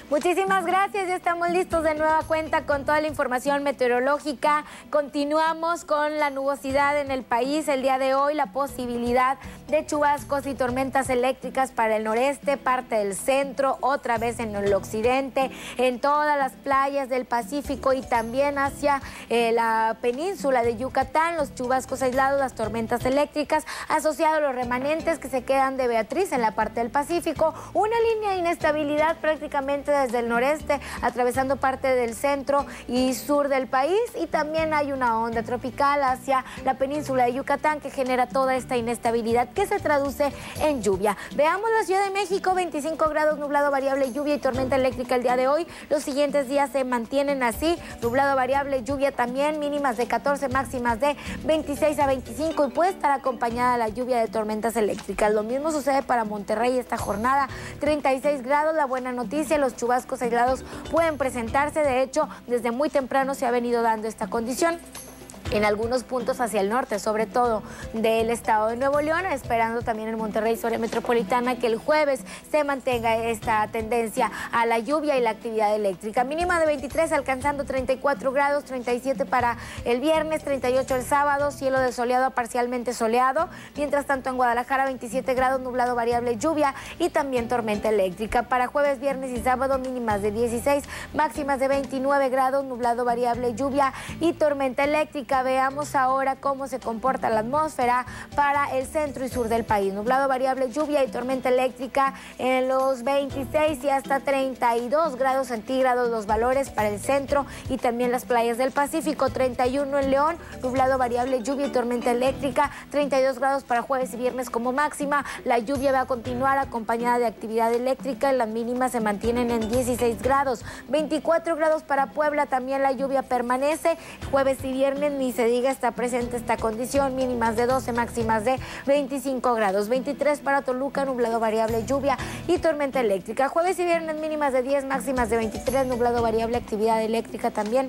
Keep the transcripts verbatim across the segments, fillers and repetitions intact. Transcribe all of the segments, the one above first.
Muchísimas gracias, ya estamos listos de nueva cuenta con toda la información meteorológica. Continuamos con la nubosidad en el país. El día de hoy la posibilidad de chubascos y tormentas eléctricas para el noreste, parte del centro, otra vez en el occidente, en todas las playas del Pacífico y también hacia eh, la península de Yucatán. Los chubascos aislados, las tormentas eléctricas, asociados a los remanentes que se quedan de Beatriz en la parte del Pacífico. Una línea de inestabilidad prácticamente desde el noreste, atravesando parte del centro y sur del país, y también hay una onda tropical hacia la península de Yucatán que genera toda esta inestabilidad que se traduce en lluvia. Veamos la Ciudad de México, veinticinco grados, nublado, variable, lluvia y tormenta eléctrica el día de hoy. Los siguientes días se mantienen así, nublado, variable, lluvia también, mínimas de catorce, máximas de veintiséis a veinticinco, y puede estar acompañada la lluvia de tormentas eléctricas. Lo mismo sucede para Monterrey esta jornada, treinta y seis grados. La buena noticia, los chubascos aislados pueden presentarse. De hecho, desde muy temprano se ha venido dando esta condición en algunos puntos hacia el norte, sobre todo del estado de Nuevo León, esperando también en Monterrey, zona metropolitana, que el jueves se mantenga esta tendencia a la lluvia y la actividad eléctrica. Mínima de veintitrés, alcanzando treinta y cuatro grados, treinta y siete para el viernes, treinta y ocho el sábado, cielo desoleado a parcialmente soleado. Mientras tanto, en Guadalajara, veintisiete grados, nublado, variable, lluvia y también tormenta eléctrica. Para jueves, viernes y sábado, mínimas de dieciséis, máximas de veintinueve grados, nublado, variable, lluvia y tormenta eléctrica. Veamos ahora cómo se comporta la atmósfera para el centro y sur del país. Nublado, variable, lluvia y tormenta eléctrica en los veintiséis y hasta treinta y dos grados centígrados los valores para el centro y también las playas del Pacífico. treinta y uno en León, nublado, variable, lluvia y tormenta eléctrica. treinta y dos grados para jueves y viernes como máxima. La lluvia va a continuar acompañada de actividad eléctrica. Las mínimas se mantienen en dieciséis grados. veinticuatro grados para Puebla, también la lluvia permanece. Jueves y viernes ni se diga, está presente esta condición, mínimas de doce, máximas de veinticinco grados. veintitrés para Toluca, nublado, variable, lluvia y tormenta eléctrica. Jueves y viernes mínimas de diez, máximas de veintitrés, nublado, variable, actividad eléctrica también.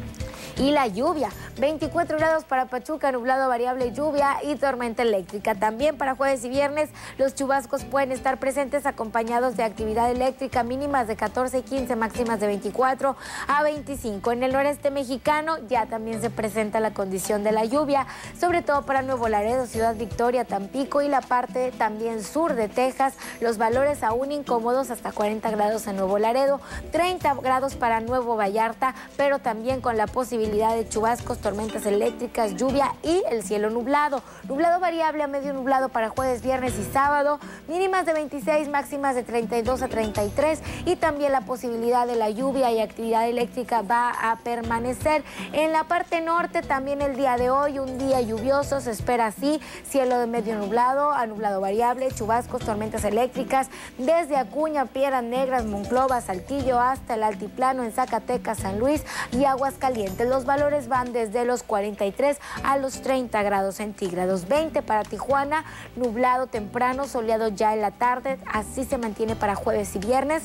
Y la lluvia, veinticuatro grados para Pachuca, nublado, variable, lluvia y tormenta eléctrica. También para jueves y viernes los chubascos pueden estar presentes acompañados de actividad eléctrica, mínimas de catorce y quince, máximas de veinticuatro a veinticinco. En el noreste mexicano ya también se presenta la condición de la lluvia, sobre todo para Nuevo Laredo, Ciudad Victoria, Tampico y la parte también sur de Texas. Los valores aún incómodos, hasta cuarenta grados en Nuevo Laredo, treinta grados para Nuevo Vallarta, pero también con la posibilidad de chubascos, tormentas eléctricas, lluvia y el cielo nublado. Nublado, variable a medio nublado para jueves, viernes y sábado, mínimas de veintiséis, máximas de treinta y dos a treinta y tres, y también la posibilidad de la lluvia y actividad eléctrica va a permanecer. En la parte norte también el día de hoy, un día lluvioso, se espera así, cielo de medio nublado a nublado variable, chubascos, tormentas eléctricas desde Acuña, Piedras Negras, Monclova, Saltillo hasta el altiplano en Zacatecas, San Luis y Aguascalientes. Los valores van desde los cuarenta y tres a los treinta grados centígrados. veinte para Tijuana, nublado temprano, soleado ya en la tarde. Así se mantiene para jueves y viernes.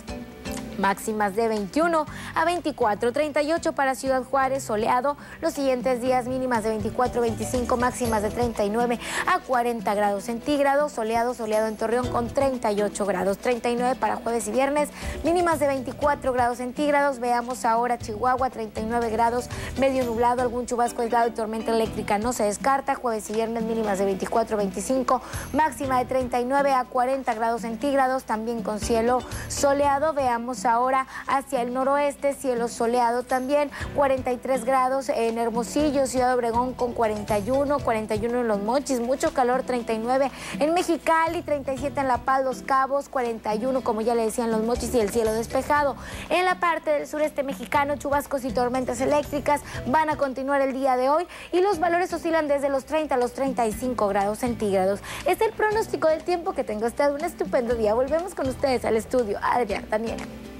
Máximas de veintiuno a veinticuatro, treinta y ocho para Ciudad Juárez, soleado. Los siguientes días mínimas de veinticuatro a veinticinco, máximas de treinta y nueve a cuarenta grados centígrados, soleado, soleado en Torreón con treinta y ocho grados, treinta y nueve para jueves y viernes, mínimas de veinticuatro grados centígrados. Veamos ahora Chihuahua, treinta y nueve grados, medio nublado, algún chubasco aislado y tormenta eléctrica no se descarta. Jueves y viernes mínimas de veinticuatro a veinticinco, máxima de treinta y nueve a cuarenta grados centígrados, también con cielo soleado. Veamos ahora hacia el noroeste, cielo soleado también, cuarenta y tres grados en Hermosillo, Ciudad Obregón con cuarenta y uno, cuarenta y uno en Los Mochis, mucho calor, treinta y nueve en Mexicali, treinta y siete en La Paz, Los Cabos, cuarenta y uno, como ya le decían, Los Mochis y el cielo despejado. En la parte del sureste mexicano, chubascos y tormentas eléctricas van a continuar el día de hoy y los valores oscilan desde los treinta a los treinta y cinco grados centígrados. Es el pronóstico del tiempo. Que tenga usted un estupendo día. Volvemos con ustedes al estudio. Adrián Daniela.